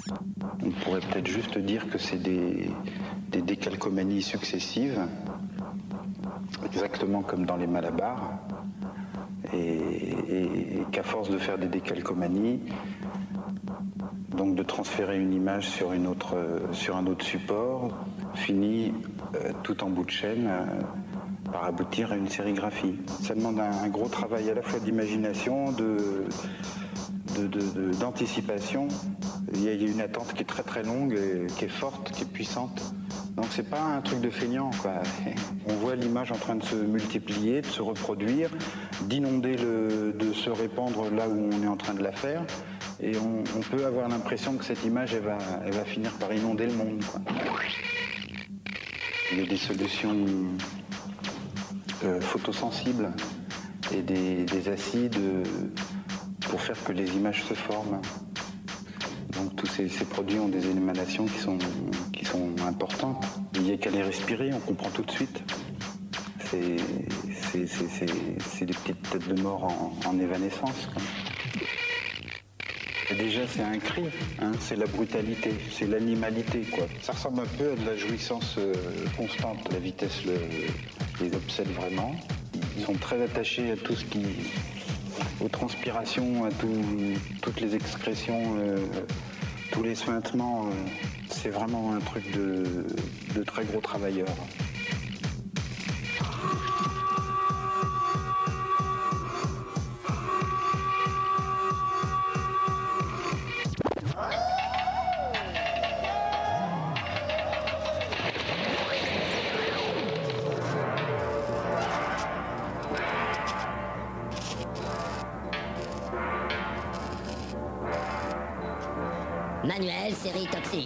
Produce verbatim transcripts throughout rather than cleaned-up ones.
On pourrait peut-être juste dire que c'est des, des décalcomanies successives, exactement comme dans les Malabars, et, et, et qu'à force de faire des décalcomanies, donc de transférer une image sur, une autre, sur un autre support, finit euh, tout en bout de chaîne euh, par aboutir à une sérigraphie. Ça demande un, un gros travail à la fois d'imagination, de, de, de, de, d'anticipation. Il y a une attente qui est très très longue, et, qui est forte, qui est puissante. Donc c'est pas un truc de feignant, quoi. On voit l'image en train de se multiplier, de se reproduire, d'inonder, le, de se répandre là où on est en train de la faire. Et on, on peut avoir l'impression que cette image, elle va, elle va finir par inonder le monde, quoi. Il y a des solutions euh, photosensibles et des, des acides euh, pour faire que les images se forment. Donc tous ces, ces produits ont des émanations qui sont, qui sont importantes. Il n'y a qu'à les respirer, on comprend tout de suite. C'est, c'est, c'est, c'est, c'est des petites têtes de mort en, en évanescence, quoi. Et déjà, c'est un cri, hein, c'est la brutalité, c'est l'animalité, quoi. Ça ressemble un peu à de la jouissance euh, constante. La vitesse le, les obsède vraiment. Ils sont très attachés à tout ce qui... aux transpirations, à tout, toutes les excrétions, euh, tous les suintements. Euh, c'est vraiment un truc de, de très gros travailleurs. Manuel, série toxique.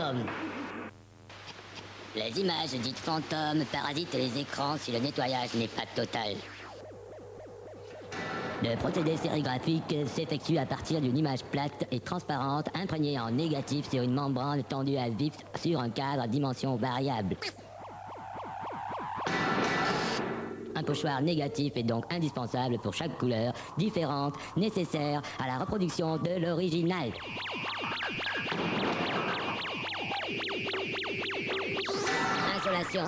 fantômes. Les images dites fantômes parasitent les écrans si le nettoyage n'est pas total. Le procédé sérigraphique s'effectue à partir d'une image plate et transparente imprégnée en négatif sur une membrane tendue à vif sur un cadre à dimension variable. Un pochoir négatif est donc indispensable pour chaque couleur différente nécessaire à la reproduction de l'original. Installation.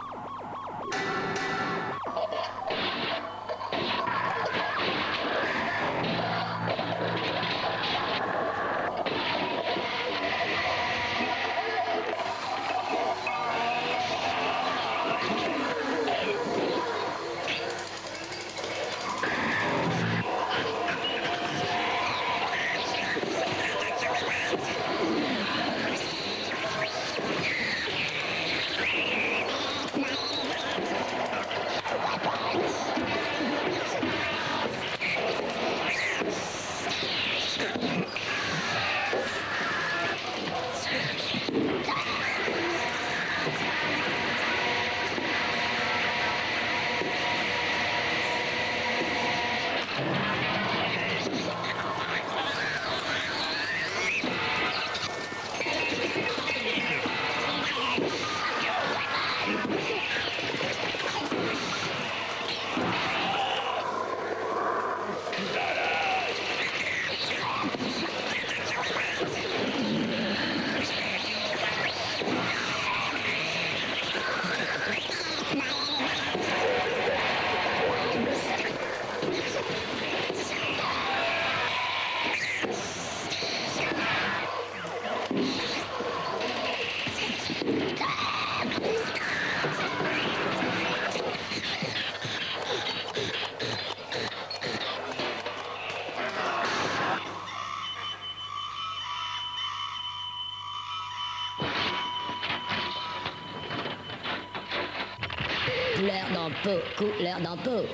Couleur dans peau, couleur dans peau.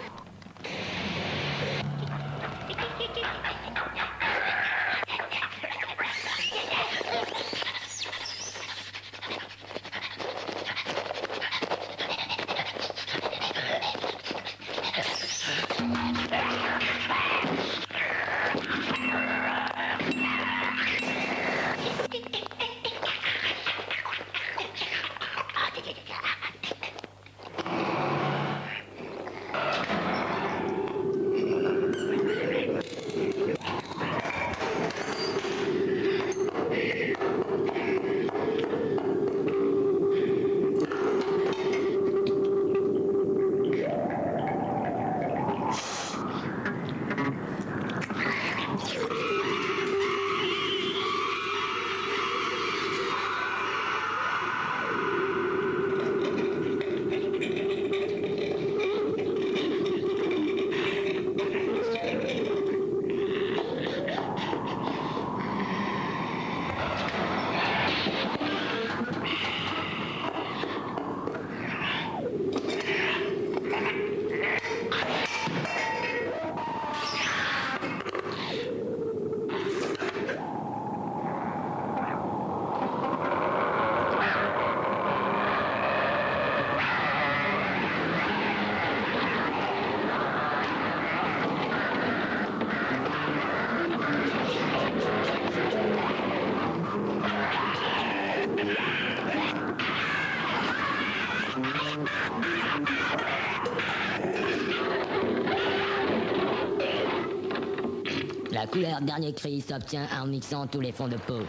La couleur dernier cri s'obtient en mixant tous les fonds de peau.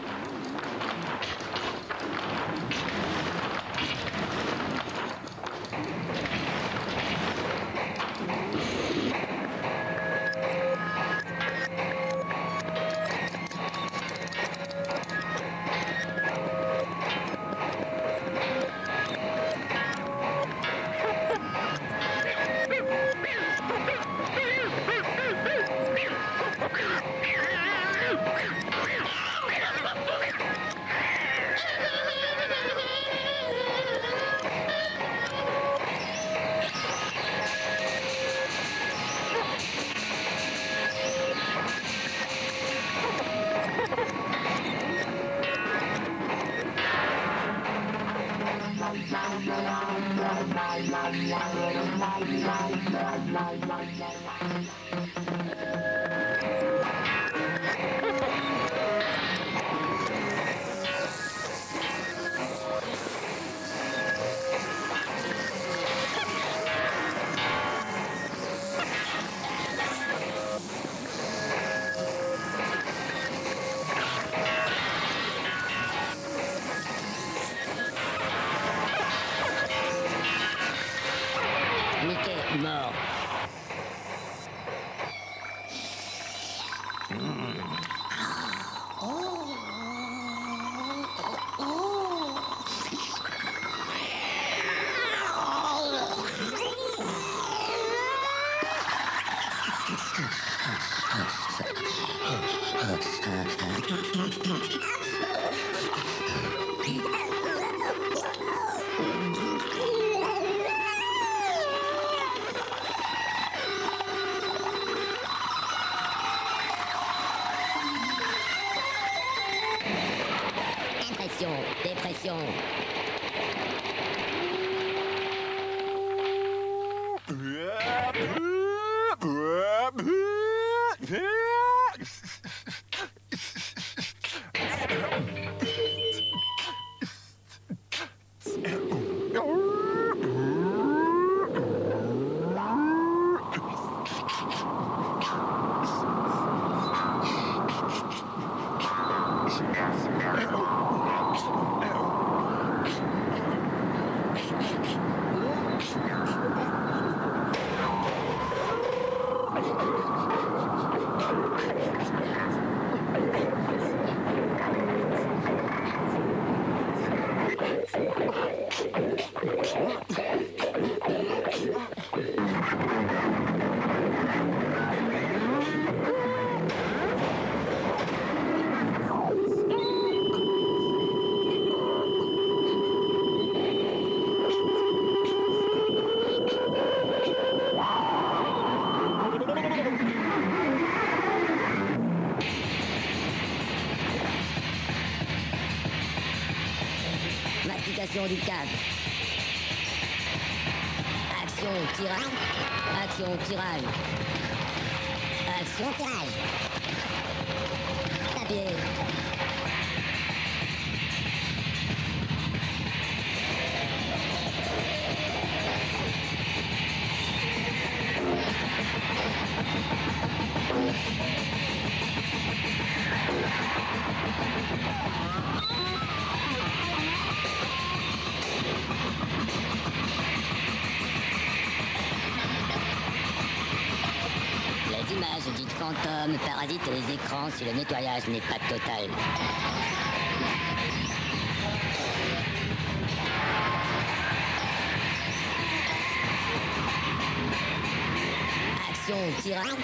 Mickey mort. Impression, dépression. Mastication du câble. Action tirage. Action tirage. Action tirage. Papier. Les images dites fantômes parasitent les écrans si le nettoyage n'est pas total. Action tirage.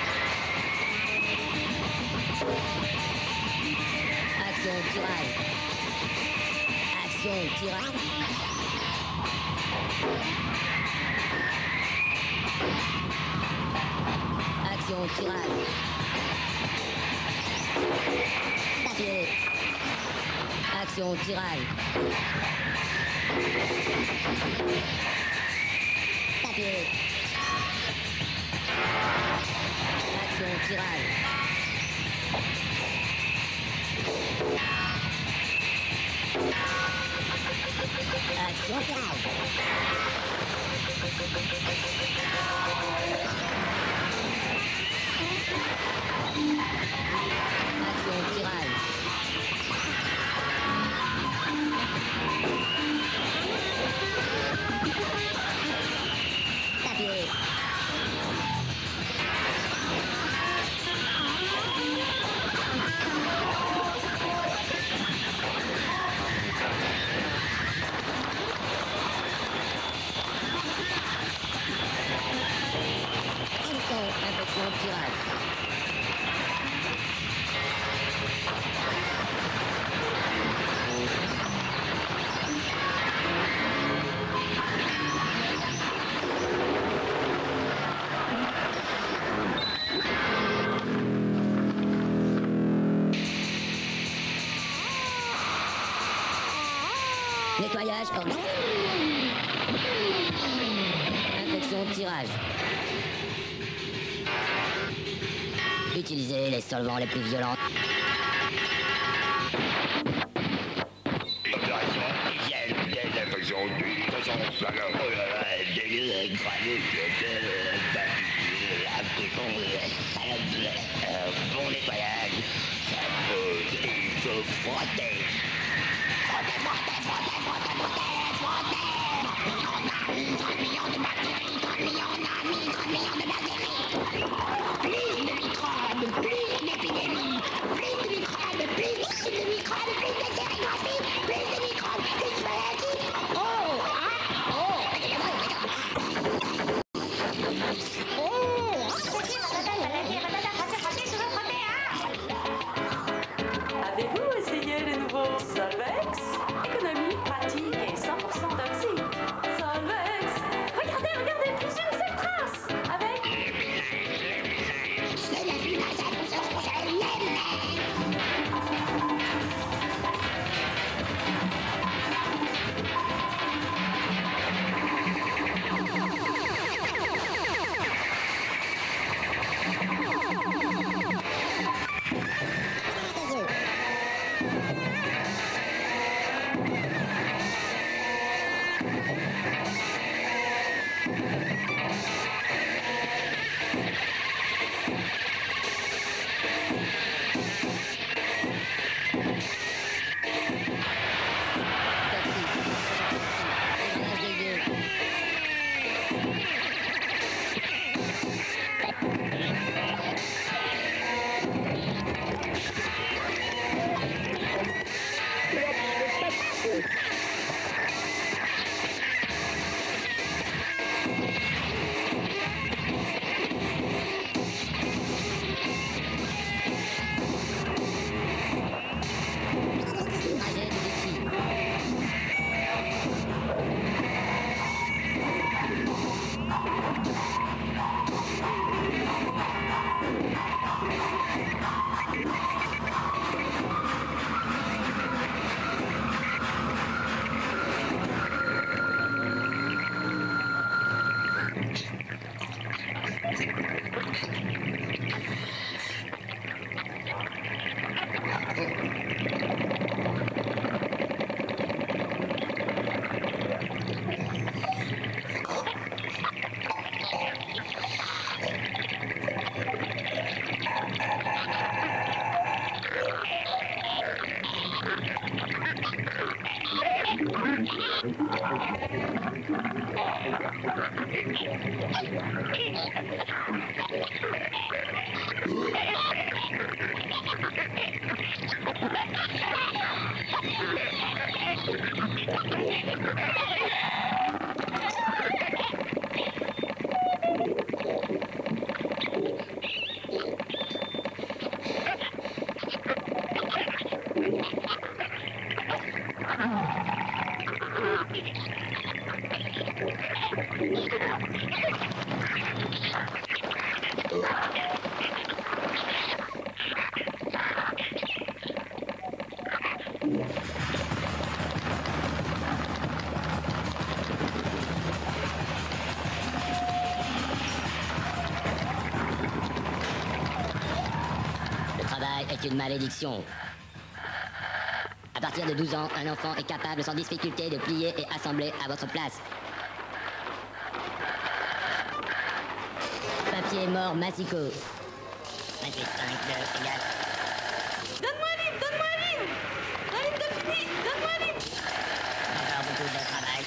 Action tirage. Action tirage. Action tirage. Papier. Action tirage. Papier. Action tirage. Action tirage. Action tirage. Papier. Impression tirage. Nettoyage organique. Infection tirage. Utilisez les solvants les plus violents. Opération hygiène des infections du présence à la bon nettoyage, ça pose, il faut frotter. Frotter, frotter, frotter, frotter, frotter, frotter. trente millions de bactéries, trente millions d'amis, trente millions de bactéries. Plus de microbes, plus d'épidémies, plus de microbes, plus de microbes, plus de sérigraphie, plus de microbes, plus de maladies. Oh, ah, oh, Avez-vous essayé les nouveaux Solvex? Économie, pratique et cent pour cent d'oxy. Solvex! Regardez, regardez, plus une seule trace! Avec... c'est la finalisation, je l'aime. Dégradage des yeux. Trajet du défi. Le travail est une malédiction. À partir de douze ans, un enfant est capable sans difficulté de plier et assembler à votre place. Papier mort massicot. vingt-huit, cinq, deux, égal. Donne-moi un livre, donne-moi un livre! Un livre de fini, donne-moi un livre! Encore beaucoup de travail.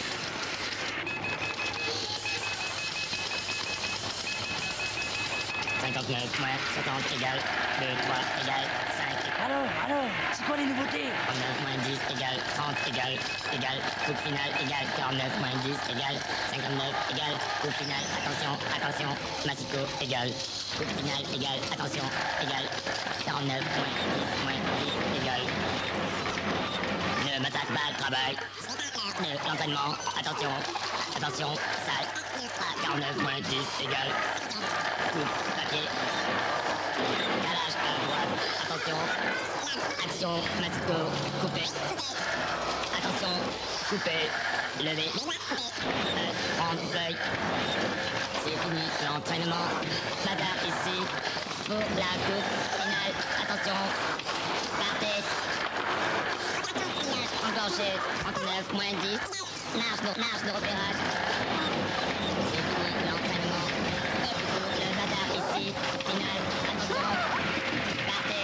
cinquante-neuf moins soixante égale deux, trois égale cinq. Alors, alors, c'est quoi les nouveautés? trente-neuf moins dix égale trente égale égale coupe finale égale quarante-neuf moins dix égale cinquante-neuf égale coupe finale. Attention, attention, massicot égale coupe finale égale attention égale quarante-neuf moins dix moins dix égale. Ne m'attaque pas le travail. Ne l'entraînement. Attention, attention, salle. quarante-neuf moins dix égale coupe papier. Calage à droite. Attention. Action, massicot, coupé. Attention. couper, lever, prendre feuille. C'est fini l'entraînement. Bagarre ici pour la coupe finale. Attention, partez. Enclenché, trente-neuf, moins dix. Marche, de- marche de repérage. C'est fini l'entraînement. Pour le bagarre ici, finale. Attention, partez.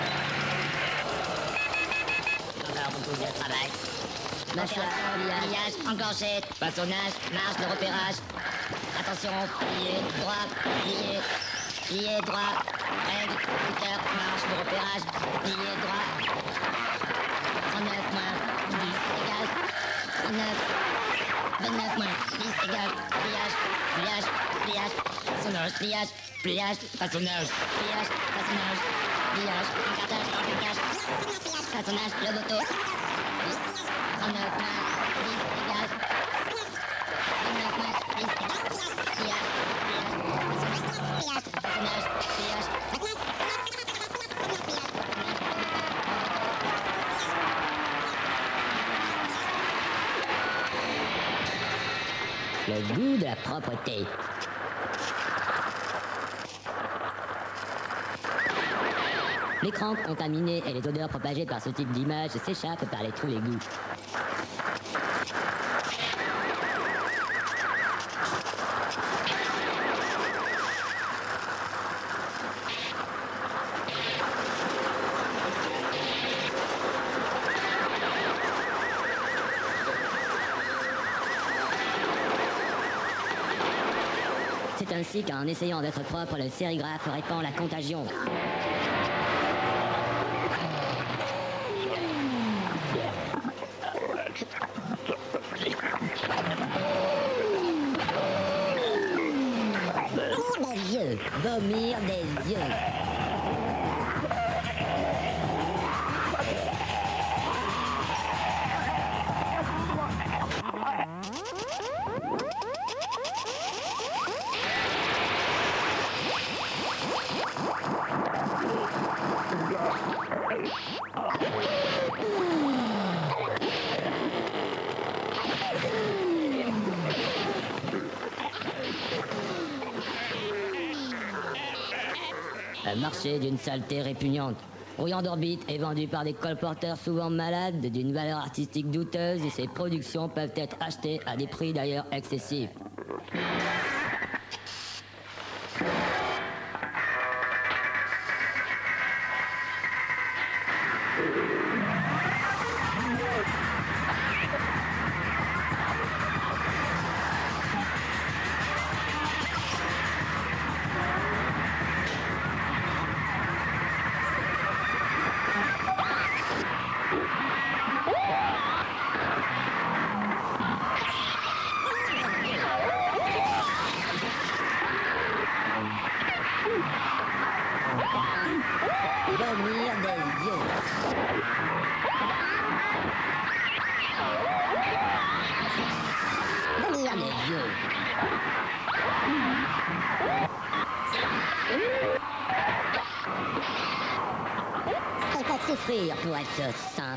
Encore beaucoup de travail. Mâchoire, pliage, enclenché, façonnage, marche de repérage. Attention, plié, droit, plié, plié, droit, règle, hauteur, marche de repérage, plié, droit. trente-neuf moins dix égale trente-neuf. vingt-neuf moins dix égale pliage, pliage, pliage, façonnage, pliage, pliage, façonnage, pliage, façonnage, pliage, encartage, encartage, façonnage, le moto. trente-neuf moins dix égale vingt-neuf moins dix égale pliage, pliage, façonnage, pliage, le goût de la propreté. L'écran contaminé et les odeurs propagées par ce type d'image s'échappent par les trous d'égouts. C'est ainsi qu'en essayant d'être propre, le sérigraphe répand la contagion. Des yeux, vomir des yeux. Un marché d'une saleté répugnante. Brouillant d'orbite est vendu par des colporteurs souvent malades d'une valeur artistique douteuse et ses productions peuvent être achetées à des prix d'ailleurs excessifs. Vomir des yeux. Vomir des yeux. Faut pas souffrir pour être sain.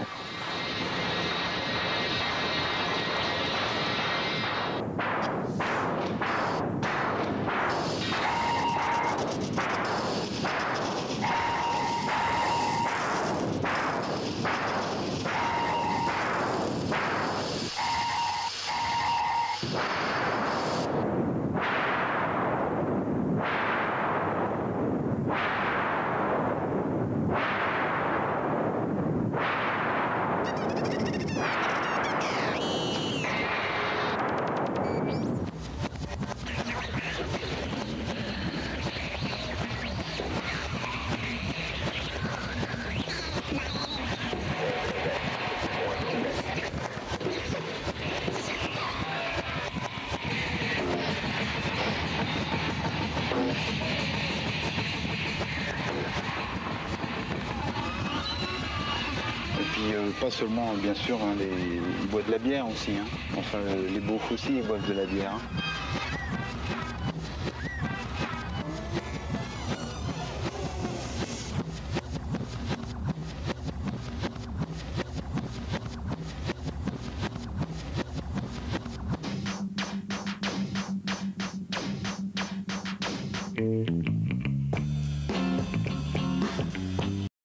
Euh, pas seulement, bien sûr, hein, les, ils boivent de la bière aussi. Hein. Enfin, les beaufs aussi, ils boivent de la bière. Hein.